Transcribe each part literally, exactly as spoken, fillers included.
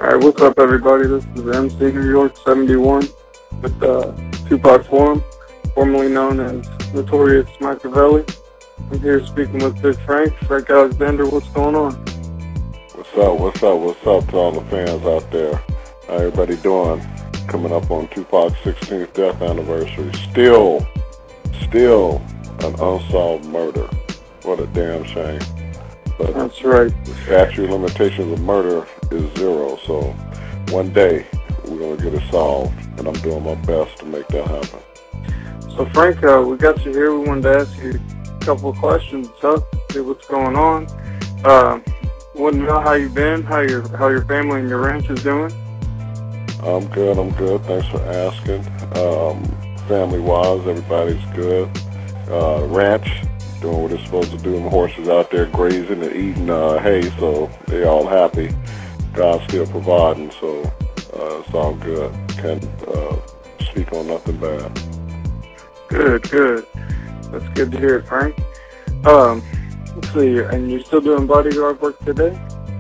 Alright, what's up everybody? This is M C New York seventy-one with uh, two pac's Forum, formerly known as Notorious Machiavelli. I'm here speaking with Big Frank. Frank Alexander, what's going on? What's up, what's up, what's up to all the fans out there? How everybody doing? Coming up on two pac's sixteenth death anniversary. Still, still an unsolved murder. What a damn shame. But that's right. The statute of limitations of murder is zero, so one day we're going to get it solved, and I'm doing my best to make that happen. So Frank, uh, we got you here. We wanted to ask you a couple of questions, huh? See what's going on. Uh, want to know how you've been, how your how your family and your ranch is doing? I'm good, I'm good. Thanks for asking. Um, family-wise, everybody's good. Uh, ranch, doing what it's supposed to do. The horses out there grazing and eating uh, hay, so they all happy. God's still providing, so uh, it's all good. Can't uh, speak on nothing bad. Good, good. That's good to hear, Frank. Um, let's see, and you're still doing bodyguard work today?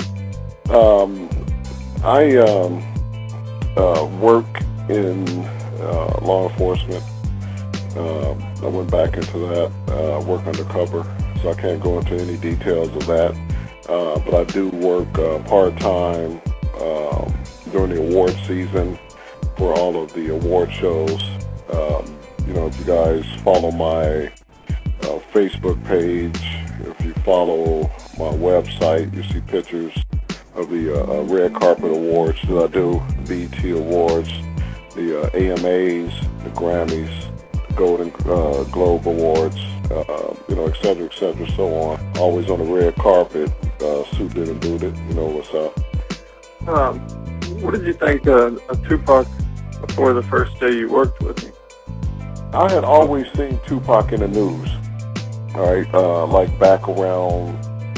Um, I um, uh, work in uh, law enforcement. Uh, I went back into that, uh, work undercover, so I can't go into any details of that. Uh, but I do work uh, part-time um, during the award season for all of the award shows. Um, you know, if you guys follow my uh, Facebook page, if you follow my website, you see pictures of the uh, red carpet awards that I do, B E T awards, the uh, A M As, the Grammys, Golden uh, Globe Awards, uh, you know, et cetera, et cetera, so on. Always on the red carpet, uh, suited and booted, you know what's up. Um, what did you think uh, of Tupac before the first day you worked with him? I had always seen Tupac in the news, all right, uh, like back around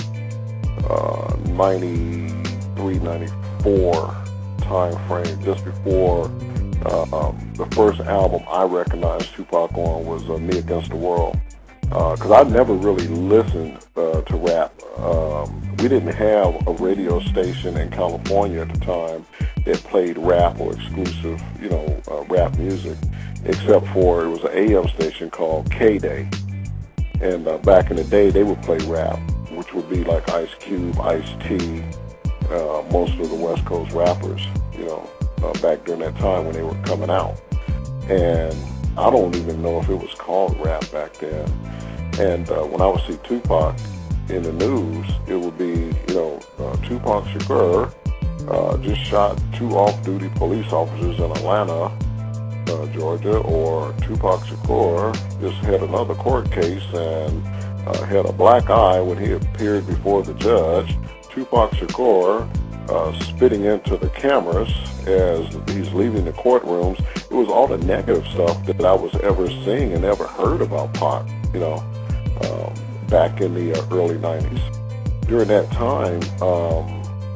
uh, ninety-three, ninety-four time frame, just before Uh, um, the first album I recognized Tupac on was uh, Me Against the World, because uh, I never really listened uh, to rap. Um, we didn't have a radio station in California at the time that played rap or exclusive, you know, uh, rap music, except for it was an A M station called K-Day. And uh, back in the day, they would play rap, which would be like Ice Cube, Ice-T, uh, most of the West Coast rappers, you know. Uh, back during that time when they were coming out. And I don't even know if it was called rap back then. And uh, when I would see Tupac in the news, it would be, you know, uh, Tupac Shakur uh, just shot two off-duty police officers in Atlanta, uh, Georgia, or Tupac Shakur just had another court case and uh, had a black eye when he appeared before the judge. Tupac Shakur Uh, spitting into the cameras as he's leaving the courtrooms. It was all the negative stuff that I was ever seeing and ever heard about Pac, you know, um, back in the uh, early nineties. During that time, um,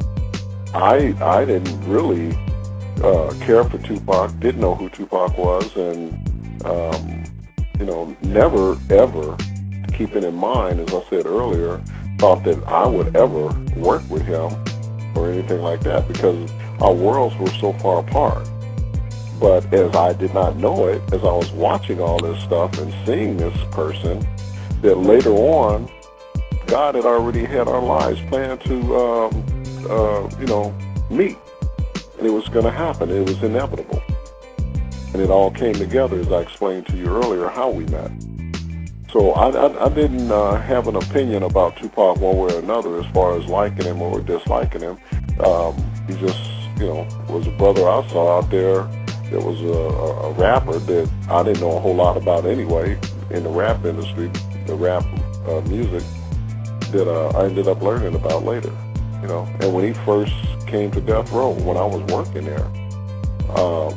I I didn't really uh, care for Tupac, didn't know who Tupac was, and, um, you know, never, ever, keeping in mind, as I said earlier, thought that I would ever work with him or anything like that, because our worlds were so far apart. But as I did not know it, as I was watching all this stuff and seeing this person, that later on, God had already had our lives planned to, um, uh, you know, meet. And it was going to happen. It was inevitable. And it all came together, as I explained to you earlier, how we met. So I, I, I didn't uh, have an opinion about Tupac one way or another as far as liking him or disliking him. Um, he just, you know, was a brother I saw out there that was a, a, a rapper that I didn't know a whole lot about anyway in the rap industry, the rap uh, music, that uh, I ended up learning about later, you know. And when he first came to Death Row, when I was working there, um,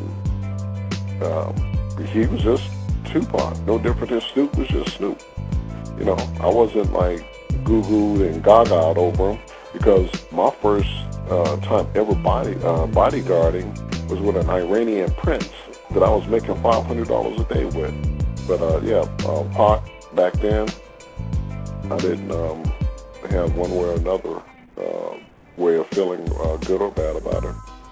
um, he was just Tupac, no different than Snoop was just Snoop. You know, I wasn't like goo-gooed and gaga over him, because my first uh, time ever body uh, bodyguarding was with an Iranian prince that I was making five hundred dollars a day with. But uh, yeah, uh, Pac back then, I didn't um, have one way or another uh, way of feeling uh, good or bad about it.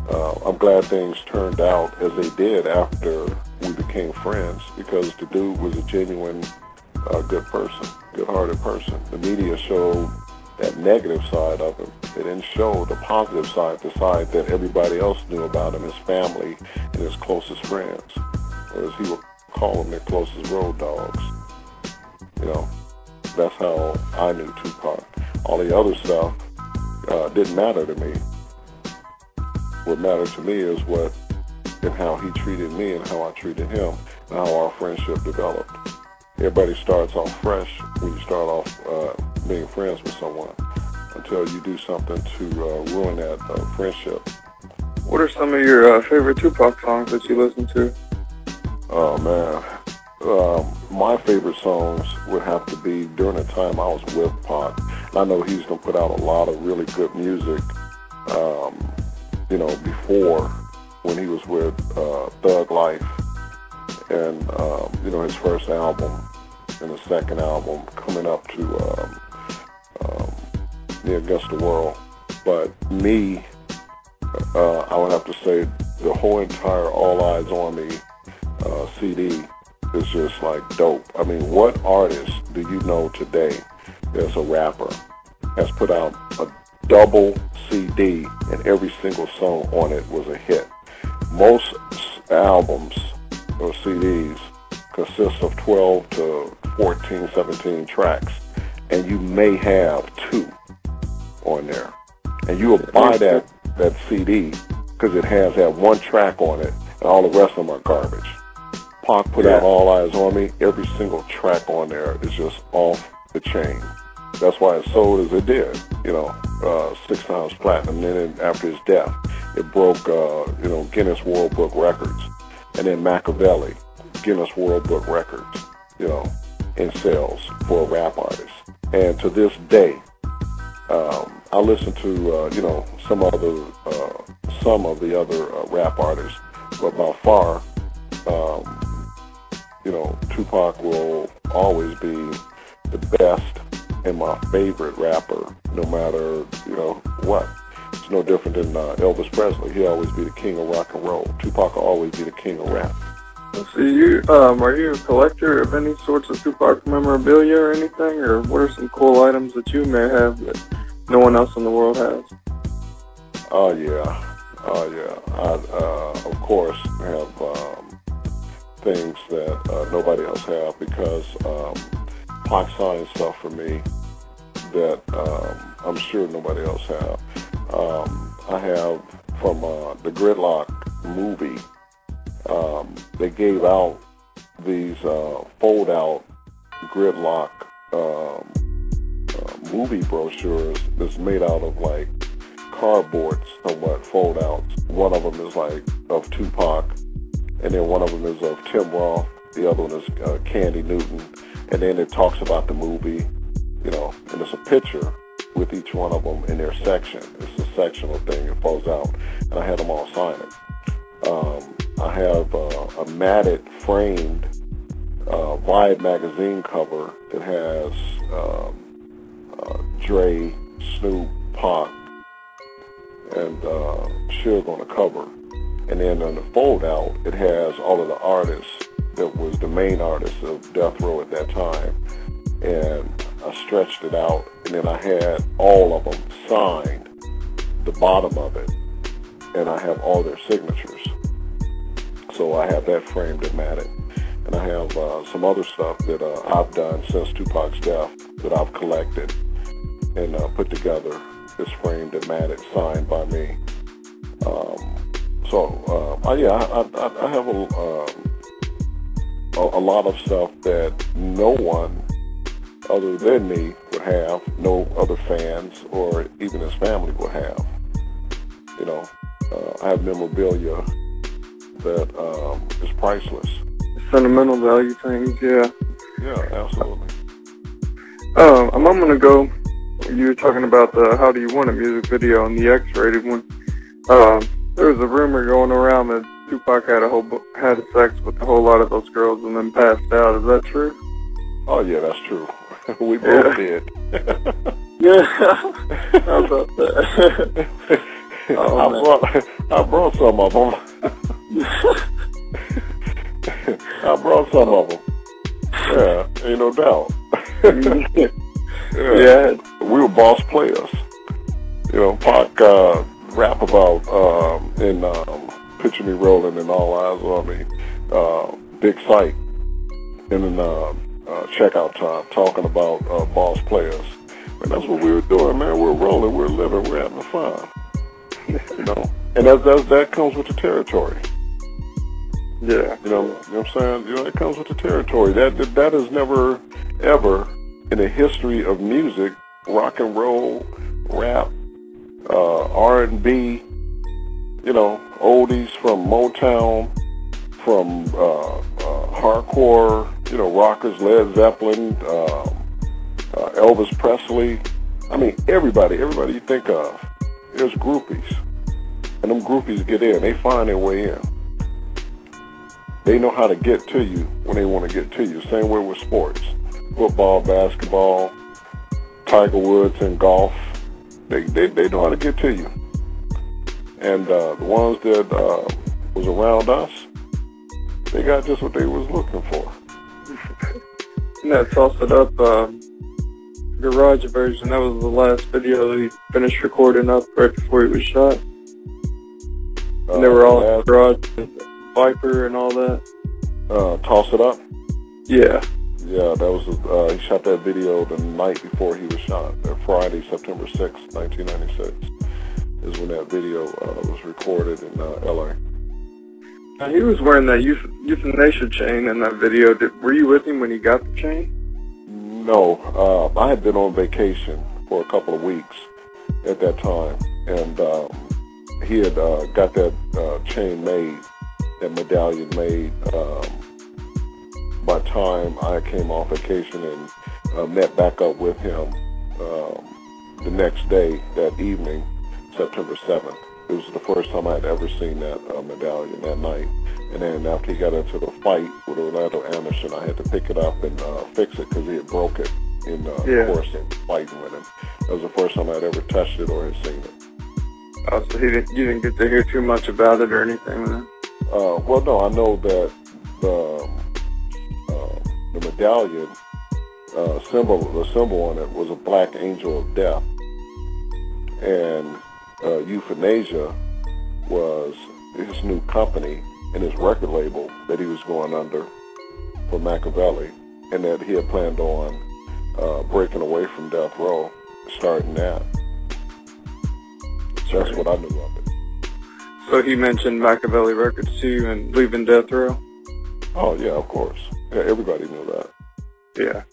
uh, I'm glad things turned out as they did after we became friends, because the dude was a genuine uh, good person, good-hearted person. The media showed that negative side of him. They didn't show the positive side, the side that everybody else knew about him, his family and his closest friends, or as he would call them, their closest road dogs. You know, that's how I knew Tupac. All the other stuff uh, didn't matter to me. What mattered to me is what and how he treated me and how I treated him, and how our friendship developed. Everybody starts off fresh when you start off uh, being friends with someone, until you do something to uh, ruin that uh, friendship. What are some of your uh, favorite Tupac songs that you listen to? Oh, man. Um, my favorite songs would have to be during the time I was with Pac. I know he's going to put out a lot of really good music, um, you know, before, when he was with uh, Thug Life, and, um, you know, his first album and his second album, coming up to um, um, The Against the World. But me, uh, I would have to say the whole entire All Eyes on Me uh, C D is just like dope. I mean, what artist do you know today that's a rapper has put out a double C D and every single song on it was a hit? Most albums or C Ds consist of twelve to fourteen, seventeen tracks, and you may have two on there. And you will buy that, that C D because it has that one track on it, and all the rest of them are garbage. Pac put yeah. out All Eyes on Me. Every single track on there is just off the chain. That's why it sold as it did, you know, uh, six times platinum. And then after his death, it broke, uh, you know, Guinness World Book Records. And then Machiavelli, Guinness World Book Records, you know, in sales for a rap artist. And to this day, um, I listen to, uh, you know, some other, uh, some of the other uh, rap artists, but by far, um, you know, Tupac will always be the best and my favorite rapper, no matter, you know, what. It's no different than uh, Elvis Presley. He'll always be the king of rock and roll. Tupac will always be the king of rap. So you, um, are you a collector of any sorts of Tupac memorabilia or anything, or what are some cool items that you may have that no one else in the world has? Oh, yeah. Oh, yeah. I, uh, of course, have um, things that uh, nobody else have, because um, Pac signed stuff for me that um, I'm sure nobody else have. Um, I have from uh, the Gridlock movie, um, they gave out these uh, fold-out Gridlock um, uh, movie brochures that's made out of like cardboard, somewhat fold-outs. One of them is like of Tupac, and then one of them is of Tim Roth. The other one is uh, Candy Newton, and then it talks about the movie, you know, and it's a picture with each one of them in their section. It's a sectional thing. It falls out, and I had them all sign it. Um, I have uh, a matted, framed uh, Vibe magazine cover that has um, uh, Dre, Snoop, Pac, and uh, Suge on the cover. And then on the fold out, it has all of the artists that was the main artists of Death Row at that time. And I stretched it out, and then I had all of them signed, the bottom of it, and I have all their signatures. So I have that framed and matted. And I have uh, some other stuff that uh, I've done since Tupac's death that I've collected and uh, put together. It's framed and matted, signed by me. Um, so, uh, yeah, I, I, I have a, um, a, a lot of stuff that no one other than me would have, no other fans or even his family would have. You know, uh, I have memorabilia that um, is priceless. Sentimental value things, yeah. Yeah, absolutely. Um, a moment ago, you were talking about the How Do You Want It music video and the X-rated one. Um, there was a rumor going around that Tupac had a whole had sex with a whole lot of those girls and then passed out. Is that true? Oh yeah, that's true. We both yeah. did. Yeah. How about that? Oh, I, man. brought, I brought some of them. I brought some of them. Yeah, ain't no doubt. yeah. yeah. yeah. We were boss players. You know, Pac uh, rap about um, in um, Picture Me Rolling and All Eyes on Me, uh, Big Sight, and then uh, uh, Checkout Time, talking about uh, boss players. And that's what we were doing, man. We're rolling, we're living, we're having fun. You know, and that that that comes with the territory. Yeah. You know, you know what I'm saying? You know, it comes with the territory. That that, that is never, ever in the history of music, rock and roll, rap, uh, R and B, you know, oldies from Motown, from uh, uh, hardcore, you know, rockers, Led Zeppelin, uh, uh, Elvis Presley. I mean, everybody, everybody you think of, there's groupies. And them groupies get in. They find their way in. They know how to get to you when they want to get to you. Same way with sports. Football, basketball, Tiger Woods and golf. They, they, they know how to get to you. And uh, the ones that uh, was around us, they got just what they was looking for. And that tossed it up, um, garage version. That was the last video that he finished recording up right before he was shot. Uh, and they were all in the garage, Viper and all that. Uh, Toss It Up? Yeah. Yeah, that was, uh, he shot that video the night before he was shot. That Friday, September sixth, nineteen ninety-six, is when that video uh, was recorded in uh, L A. Now, he was wearing that Euth euthanasia chain in that video. Did, were you with him when he got the chain? No, uh, I had been on vacation for a couple of weeks at that time, and um, he had uh, got that uh, chain made, that medallion made. Um, by the time I came off vacation and uh, met back up with him um, the next day, that evening, September seventh. It was the first time I had ever seen that uh, medallion that night. And then after he got into the fight with Orlando Anderson, I had to pick it up and uh, fix it because he had broke it in uh, yeah. the course of fighting with him. That was the first time I had ever touched it or had seen it. Oh, so he didn't, you didn't get to hear too much about it or anything then? Uh, well, no, I know that the uh, the medallion uh, symbol, the symbol on it was a black angel of death, and uh, Euthanasia was his new company and his record label that he was going under for Machiavelli, and that he had planned on uh, breaking away from death row, starting that. That's right. What I knew of it. So he mentioned Machiavelli Records to you and leaving death row? Oh yeah, of course. Yeah, everybody knew that. Yeah.